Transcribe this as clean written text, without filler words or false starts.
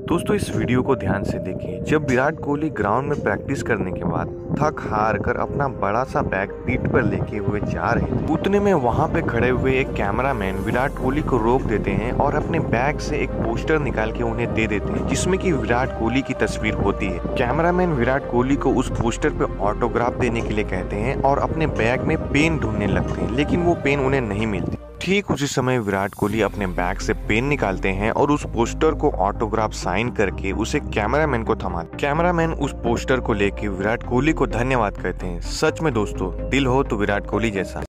दोस्तों इस वीडियो को ध्यान से देखिए। जब विराट कोहली ग्राउंड में प्रैक्टिस करने के बाद थक हार कर अपना बड़ा सा बैग पीठ पर लेके हुए जा रहे थे, उतने में वहां पे खड़े हुए एक कैमरामैन विराट कोहली को रोक देते हैं और अपने बैग से एक पोस्टर निकाल के उन्हें दे देते हैं जिसमें कि विराट कोहली की तस्वीर होती है। कैमरामैन विराट कोहली को उस पोस्टर पे ऑटोग्राफ देने के लिए कहते हैं और अपने बैग में पेन ढूंढने लगते हैं, लेकिन वो पेन उन्हें नहीं मिलती। ठीक उसी समय विराट कोहली अपने बैग से पेन निकालते हैं और उस पोस्टर को ऑटोग्राफ साइन करके उसे कैमरामैन को थमाते। कैमरामैन उस पोस्टर को लेके विराट कोहली को धन्यवाद कहते हैं। सच में दोस्तों, दिल हो तो विराट कोहली जैसा।